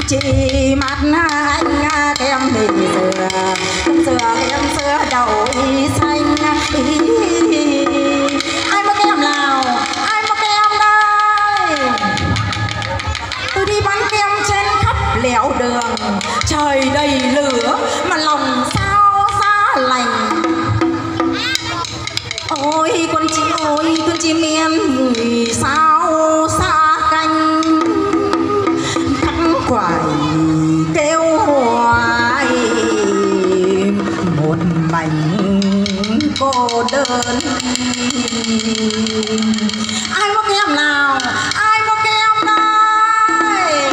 chỉ mắt anh kem thì sữa kem sữa đầu y xanh. Ai mua kem nào, ai mua kem đây? Tôi đi bán kem trên khắp lẻo đường, trời đầy lửa mà lòng sao xa lành. Ôi con chim em vì sao xa canh, thắt quải kêu hoài một mảnh cô đơn. Ai mua kem nào, ai mua kem đây?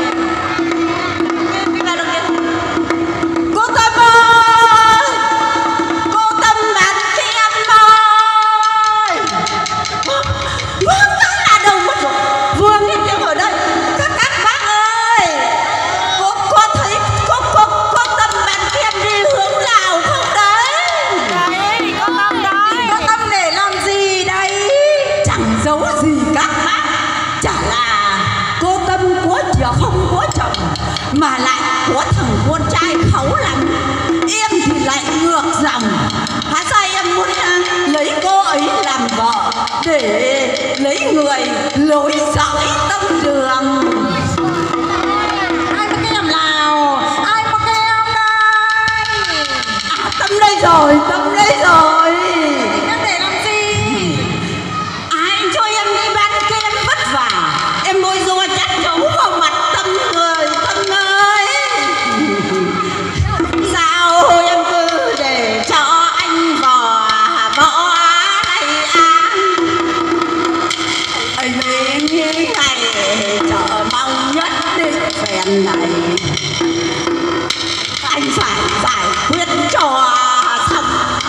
Cô Tâm ơi, cô Tâm bán kem ơi. Vương tới là đâu mất rồi, Vương đi kem ở đây. Các bác ơi, cô thấy cô Tâm bán kem đi hướng nào không đấy? Đấy, cô Tâm đấy. Cô Tâm để làm gì đây? Chẳng giấu gì các bác, chả là cô Tâm có không có chồng mà lại có thằng con trai kháu lắm. Em thì lại ngược dòng. Hóa ra em muốn lấy cô ấy làm vợ để lấy người lối dõi tâm đường. Ai có kem nào, ai có kem đây? À, Tâm đây rồi, Tâm đây rồi. Em để làm gì? Ai cho em đi bán kem vất vả, em bôi rùa chắc chấu vào mặt Tâm người. Tâm ơi, sao em cứ để cho anh vò võ này ăn? Anh đến như ngày chờ mong nhất định phèn này, anh phải giải quyết cho xong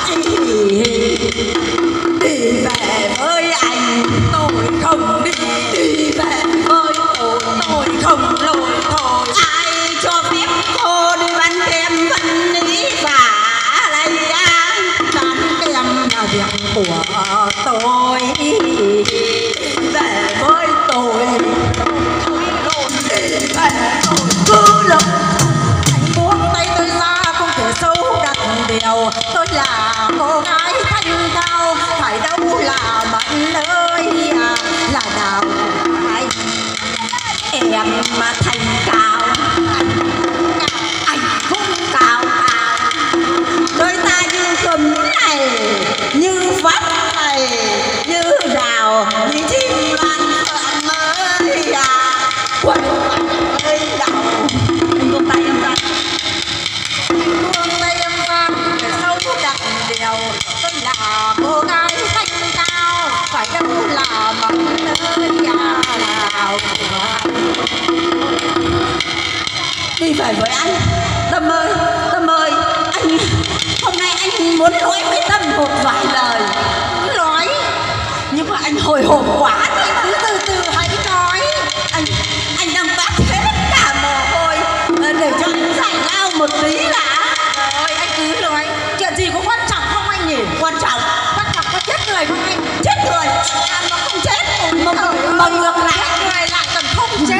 đi về với anh. Tôi không đi, đi về với tôi không lỗi thôi. Ai cho phép cô đi bán kem vẫn lý và đây bán kem là việc của tôi. Về với tôi đi về tôi cứ lục. Anh buông tay tôi ra không thể sâu đặt điều. Tôi là cô gái thanh cao, phải đâu là bạn ơi là đào ai. Em mà thành cao, anh cũng cao cao. Đôi ta như gấm này, như vắt này, như đào, như chim loan phượng ơi quay ơi đào. Anh buông tay em ra, anh buông tay em ra để sâu đặt điều. Tôi là cô gái thanh cao, phải đâu là bạn ơi đào. Đi về với anh. Tâm ơi, Tâm ơi, anh hôm nay anh muốn nói với Tâm một vài lời. Nói nhưng mà anh hồi hộp quá thì anh cứ từ từ hãy nói. Anh đang vắt hết cả mồ hôi để cho anh giải lao một tí đã. Rồi anh cứ nói. Chuyện gì có quan trọng không anh nhỉ? Quan trọng có chết người không anh? Chết người nó không chết mà ngược lại người lại còn không chết.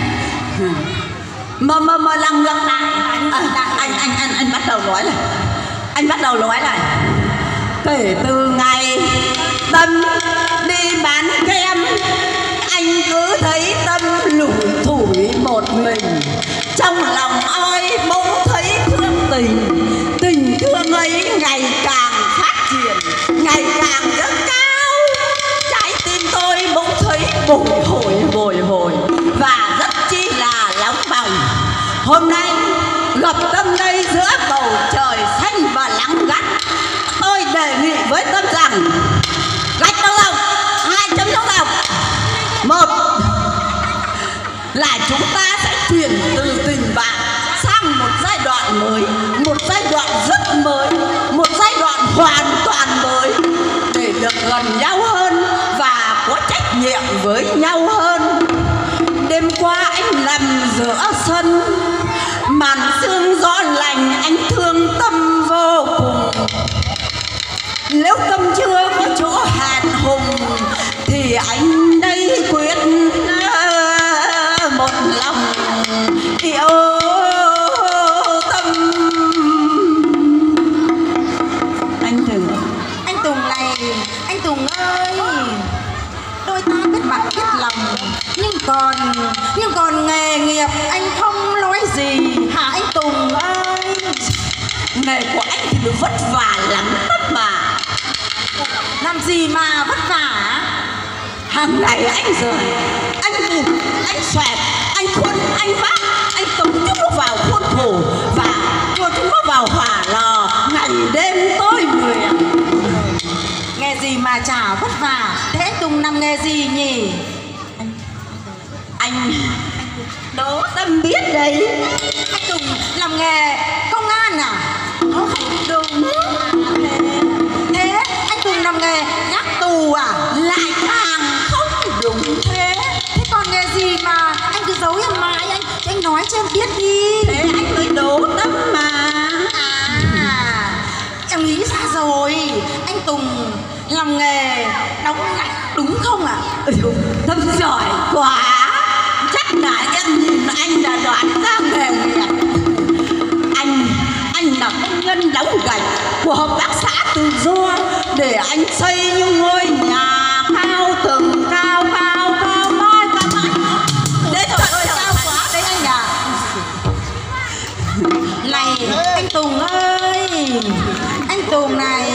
Mà là ngược lại. Anh bắt đầu nói này. Anh bắt đầu nói này. Kể từ ngày Tâm đi bán kem, anh cứ thấy Tâm lủi thủi một mình. Trong lòng ơi bỗng thấy thương tình. Tình thương ấy ngày càng phát triển, ngày càng dâng cao. Trái tim tôi bỗng thấy bồi hồi và rất chi là nóng bỏng. Hôm nay gặp Tâm đây giữa bầu trời xanh và nắng gắt, tôi đề nghị với Tâm rằng gạch đầu dòng, 2 chấm dấu dòng. Một là chúng ta sẽ chuyển từ tình bạn sang một giai đoạn mới, một giai đoạn rất mới, một giai đoạn hoàn toàn mới để được gần nhau hơn và có trách nhiệm với nhau hơn. Đêm qua anh nằm giữa sân, màn sương gió lành anh thương Tâm vô cùng. Nếu Tâm chưa có chỗ hẹn hùng thì anh đây quyết một lòng nghề của anh thì nó vất vả lắm mà. Làm gì mà vất vả? Hàng ngày anh rời, anh bụt, anh xoẹt, anh khuân, anh vác, anh tống chúng nó vào khuôn khổ và cho chúng nó vào hỏa lò ngày đêm tối mười. Nghề gì mà chả vất vả. Thế anh Tùng làm nghề gì nhỉ? Anh đố Tâm biết đấy. Anh Tùng làm nghề công an à? Không đúng. Thế anh Tùng làm nghề gác tù à? Lại càng không đúng. Thế còn nghề gì mà anh cứ giấu em mãi? Anh nói cho em biết đi. Thế anh mới đố Tâm mà. À, em nghĩ ra rồi. Anh Tùng làm nghề đóng gạch đúng không ạ? Tâm giỏi quá. Chắc là em nhìn anh đã đoán ra nghề nghiệp. Anh là công nhân đóng gạch của hợp tác xã Tự Do để anh xây những ngôi nhà cao tầng cao mái. Đấy trời ơi cao quá đấy anh à. Này anh Tùng ơi, anh Tùng này,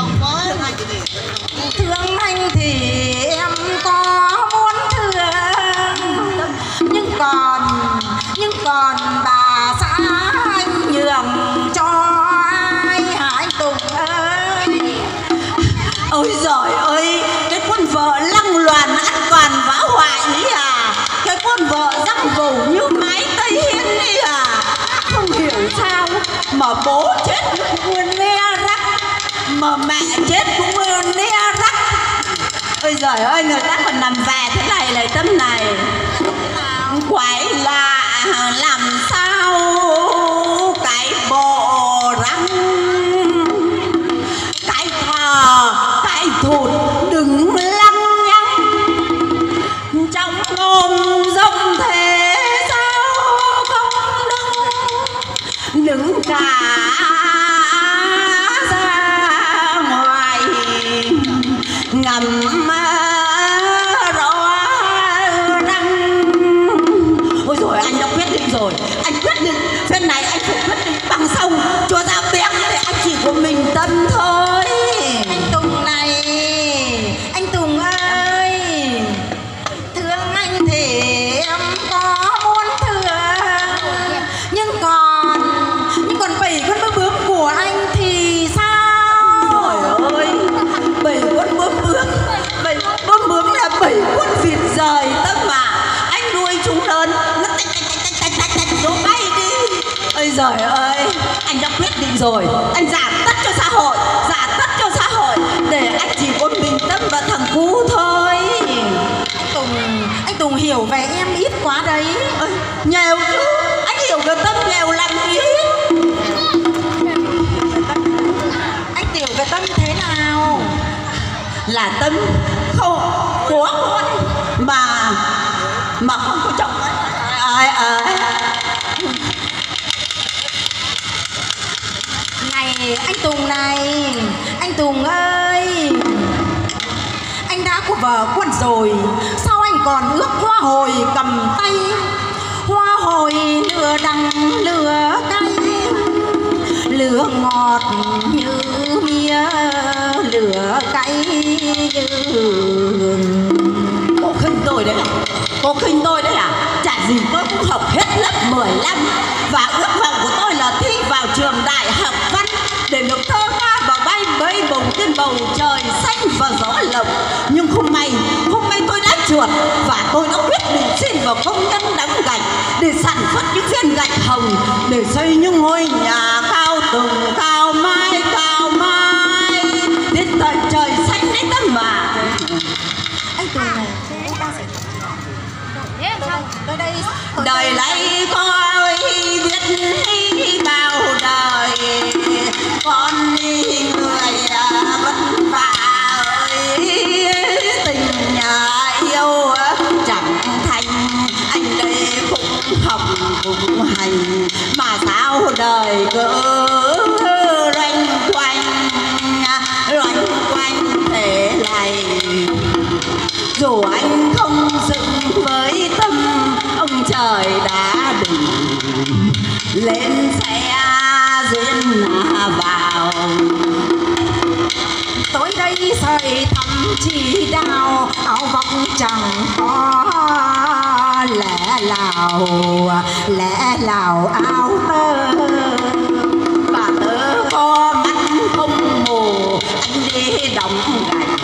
thương anh thì em có muốn thương, nhưng còn bà xã anh nhường cho ai hả anh Tùng ơi? Ôi giời ơi, cái con vợ lăng loàn ăn toàn phá hoại ý à. Cái con vợ răng vầu như mái Tây Hiên đi à. Không hiểu sao mà bố chết cũng nguyên ne rắc, mà mẹ chết cũng nguyên ne rắc. Ôi giời ơi, người ta còn nằm về thế này này Tâm này. Quái lạ làm sao cái bộ răng, cái thò, cái thụt đừng lăng nhăng trong ôm rông thế sao không đừng cả ra ngoài ngầm rõ răng. Ôi rồi anh đã quyết định rồi, anh quyết định phen này anh phải quyết định bằng sông cho ra bé để anh chỉ của mình Tâm thôi. Anh Tùng này, anh Tùng ơi, thương anh thì em có muốn thương, nhưng còn 7 con bướm bướm của anh thì sao? Trời ơi, 7 con bướm bướm là 7 con vịt rời Tâm mà. Anh nuôi chúng lớn nó nó bay đi. Ôi giời ơi, anh đã quyết định rồi, anh giả tất cho xã hội để anh chỉ có mình Tâm và thằng Cú thôi. Anh Tùng hiểu về em ít quá đấy. Nhiều chứ, anh hiểu về Tâm nhiều làm gì. Anh hiểu về Tâm thế nào? Là Tâm không có con mà không có chồng. Này anh Tùng ơi, anh đã có vợ con rồi, sao anh còn ước hoa hồi cầm tay? Hoa hồi nửa đắng nửa cay, lửa ngọt như mía, lửa cay như hương. Cô khinh tôi đấy à? Chả gì tôi cũng học hết lớp 15 và ước vọng của tôi là thi vào trường đại học văn để được thơ ca và bay bơi bồng trên bầu trời xanh và gió lộng. Nhưng không may tôi đã trượt và tôi đã quyết định xin vào công nhân đóng gạch để sản xuất những viên gạch hồng để xây những ngôi nhà cao tầng cao mái đến tận trời xanh đấy Tâm mà. Anh Tùng này, tôi đây đời lấy coi biết bao đời con đi người vất vả ơi, tình nhà yêu chẳng thành anh đây cũng học cũng hành mà sao đời cứ loanh quanh thế này. Dù anh không dựng với Tâm, ông trời đã định lên xe duyên vào. Tối đây sợi thắm chỉ đào, áo vóc chẳng có lẽ lào áo tơ. Bà tớ có mắt không mù, anh đi đóng gạch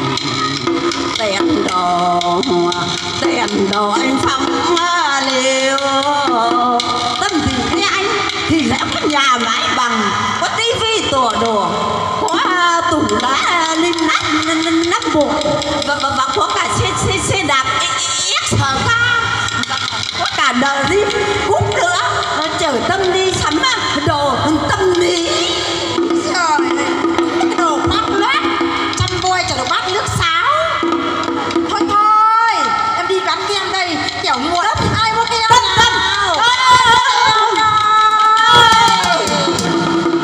tiền đồ anh phóng liều. Tâm tình với anh thì lẽ có nhà mái bằng, có tivi tủa đồ, có tủ đá lên nắp bụng, và có cả xe đạp XR có cả đời rim cúp nữa. Nó chở Tâm đi sắm đồ tâm lý. Trời ơi, cái đồ bát loát chăm voi chả được bát nước sáo. Thôi em đi bán kem đây, kiểu muộn ai mua kem nào.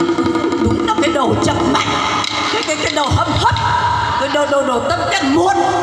Đúng là cái đồ chậm mạch, cái đồ hâm hấp, cái đồ Tâm cái muôn